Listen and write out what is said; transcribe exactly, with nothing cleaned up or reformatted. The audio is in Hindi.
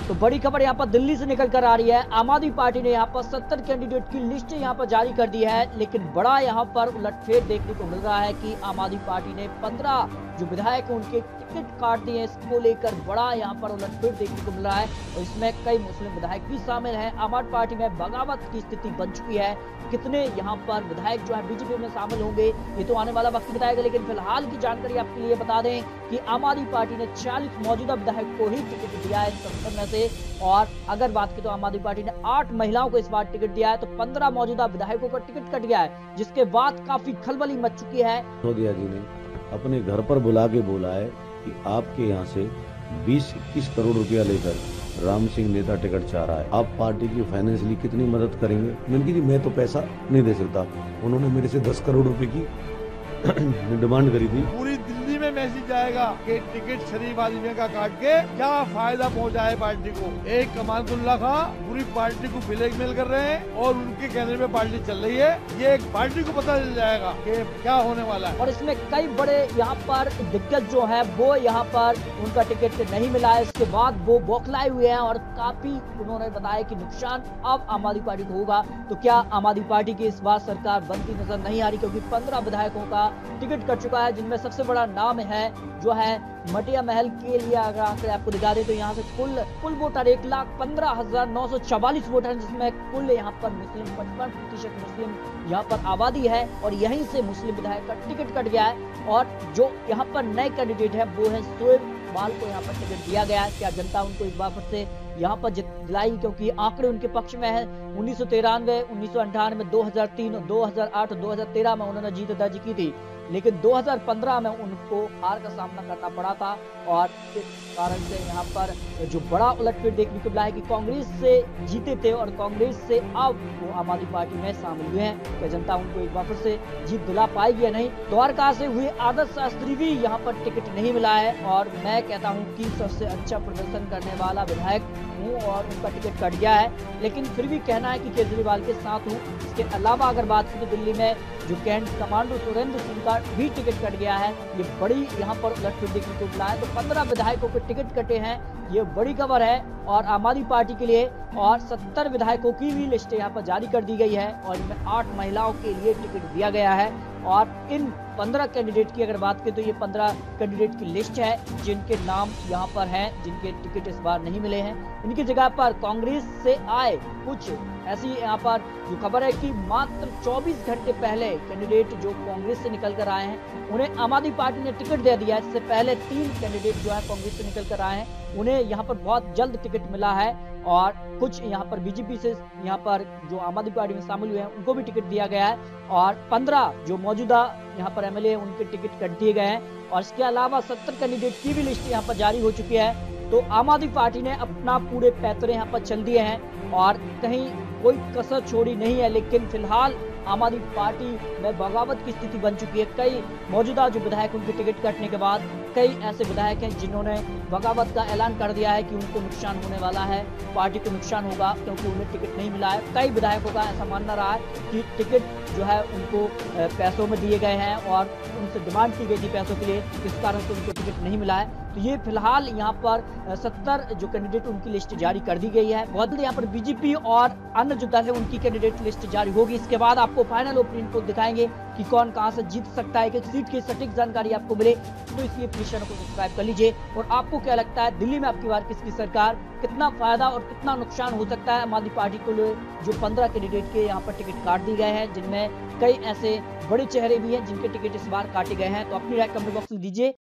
तो बड़ी खबर यहाँ पर दिल्ली से निकल कर आ रही है। आम आदमी पार्टी ने यहाँ पर सत्तर कैंडिडेट की लिस्ट यहाँ पर जारी कर दी है, लेकिन बड़ा यहाँ पर उलटफेर देखने को मिल रहा है कि आम आदमी पार्टी ने पंद्रह जो विधायक हैं उनके टिकट काट दिए। इसको लेकर बड़ा यहाँ पर उलटफेर देखने को मिल रहा है और इसमें कई मुस्लिम विधायक भी शामिल हैं। आम आदमी पार्टी में बगावत की स्थिति बन चुकी है। कितने यहाँ पर विधायक जो है बीजेपी में शामिल होंगे ये तो आने वाला वक्त बताएगा, लेकिन फिलहाल की जानकारी आपके लिए बता दें कि आम आदमी पार्टी ने चालीस मौजूदा विधायक को ही टिकट दिया है सत्तर में से। और अगर बात करें तो आम आदमी पार्टी ने आठ महिलाओं को इस बार टिकट दिया है, तो पंद्रह मौजूदा विधायकों का टिकट कट गया है, जिसके बाद काफी खलबली मच चुकी है। सिसोदिया जी ने अपने घर पर बुला के बोला है कि आपके यहाँ से बीस इक्कीस करोड़ रुपया लेकर राम सिंह नेता टिकट चाह रहा है, आप पार्टी की फाइनेंशियली कितनी मदद करेंगे? मैंने कहा जी मैं तो पैसा नहीं दे सकता। उन्होंने मेरे से दस करोड़ रुपए की डिमांड करी थी। पूरी दिल्ली में मैसेज जाएगा कि टिकट शरीफ आदमी का काट के क्या फायदा पहुंचा है पार्टी को। एक कमालुल्लाह खां पूरी पार्टी को ब्लैकमेल कर रहे हैं और उनके कहने पे पार्टी चल रही है। ये एक पार्टी को पता चल जाएगा कि क्या होने वाला है। और इसमें कई बड़े यहाँ पर दिग्गज जो है वो यहाँ पर उनका टिकट नहीं मिला है। इसके बाद वो बौखलाए हुए हैं और काफी उन्होंने बताया कि नुकसान अब आम आदमी पार्टी को होगा। तो क्या आम आदमी पार्टी की इस बार सरकार बनती नजर नहीं आ रही, क्योंकि पंद्रह विधायकों का टिकट कट चुका है, जिनमें सबसे बड़ा नाम है जो है मटिया महल के लिए। अगर आंकड़े आपको दिखा दें तो यहाँ से कुल कुल वोटर एक लाख पंद्रह हजार नौ सौ चवालीस वोटर हैं, जिसमें कुल यहाँ पर मुस्लिम पचपन प्रतिशत मुस्लिम यहाँ पर आबादी है और यहीं से मुस्लिम विधायक का टिकट कट गया है। और जो यहाँ पर नए कैंडिडेट है वो है शोएब माल को यहाँ पर टिकट दिया गया है। क्या जनता उनको एक बार फिर से यहाँ पर जिलाई, क्योंकि आंकड़े उनके पक्ष में है। उन्नीस सौ तिरानवे उन्नीस सौ अंठानवे दो हजार तीन दो हजार आठ दो हजार तेरह में उन्होंने जीत दर्ज की थी, लेकिन दो हजार पंद्रह में उनको हार का सामना करना पड़ा था। और इस कारण से यहाँ पर जो बड़ा उलटफेर देखने को मिला है कि कांग्रेस से जीते थे और कांग्रेस से अब वो आम आदमी पार्टी में शामिल हुए हैं। क्या जनता उनको एक बार फिर से जीत दिला पाएगी या नहीं? द्वारका से हुए आदर्श शास्त्री भी यहाँ पर टिकट नहीं मिला है और मैं कहता हूँ कि सबसे अच्छा प्रदर्शन करने वाला विधायक हूँ और उनका टिकट कट गया है, लेकिन फिर भी कहना है कि केजरीवाल के साथ हूँ। इसके अलावा अगर बात करें तो दिल्ली में जो कैंट कमांडो सुरेंद्र सिंह का भी टिकट कट गया है। ये बड़ी यहाँ पर उलटफेर देखने को मिला है। तो पंद्रह विधायकों के टिकट कटे हैं, ये बड़ी खबर है और आम आदमी पार्टी के लिए। और सत्तर विधायकों की भी लिस्ट यहाँ पर जारी कर दी गई है और इनमें आठ महिलाओं के लिए टिकट दिया गया है। और इन पंद्रह कैंडिडेट की अगर बात करें तो ये पंद्रह कैंडिडेट की लिस्ट है जिनके नाम यहाँ पर हैं, जिनके टिकट इस बार नहीं मिले हैं। इनकी जगह पर कांग्रेस से आए कुछ ऐसी यहाँ पर जो खबर है कि मात्र चौबीस घंटे पहले कैंडिडेट जो कांग्रेस से निकल कर आए हैं उन्हें आम आदमी पार्टी ने टिकट दे दिया है। इससे पहले तीन कैंडिडेट जो है कांग्रेस से निकल कर आए हैं, उन्हें यहाँ पर बहुत जल्द टिकट मिला है। और कुछ यहाँ पर बीजेपी से यहाँ पर जो आम आदमी पार्टी में शामिल हुए हैं उनको भी टिकट दिया गया है। और पंद्रह जो मौजूदा यहाँ पर एमएलए हैं उनके टिकट कट दिए गए हैं। और इसके अलावा सत्तर कैंडिडेट की भी लिस्ट यहाँ पर जारी हो चुकी है। तो आम आदमी पार्टी ने अपना पूरे पैतरे यहाँ पर चल दिए हैं और कहीं कोई कसर छोड़ी नहीं है। लेकिन फिलहाल आम आदमी पार्टी में बगावत की स्थिति बन चुकी है। कई मौजूदा जो विधायक उनके टिकट कटने के बाद कई ऐसे विधायक हैं जिन्होंने बगावत का ऐलान कर दिया है कि उनको नुकसान होने वाला है, पार्टी को नुकसान होगा क्योंकि उन्हें टिकट नहीं मिला है। कई विधायकों का ऐसा मानना रहा है कि टिकट जो है उनको पैसों में दिए गए हैं और उनसे डिमांड की गई थी पैसों के लिए, इस कारण से उनको टिकट नहीं मिला है। तो ये फिलहाल यहाँ पर सत्तर जो कैंडिडेट उनकी लिस्ट जारी कर दी गई है। बहुत जल्द यहाँ पर बीजेपी और अन्य जो दल है उनकी कैंडिडेट लिस्ट जारी होगी। इसके बाद आपको फाइनल ओपिनियन को दिखाएंगे कि कौन कहां से जीत सकता है, कि सीट की सटीक जानकारी आपको मिले। तो इसलिए प्लीज चैनल को सब्सक्राइब कर लीजिए। और आपको क्या लगता है दिल्ली में आपकी बार किसकी सरकार, कितना फायदा और कितना नुकसान हो सकता है आम आदमी पार्टी को जो पंद्रह कैंडिडेट के यहाँ पर टिकट काट दिए गए हैं, जिनमें कई ऐसे बड़े चेहरे भी हैं जिनके टिकट इस बार काटे गए हैं। तो अपनी राय कमेंट बॉक्स में दीजिए।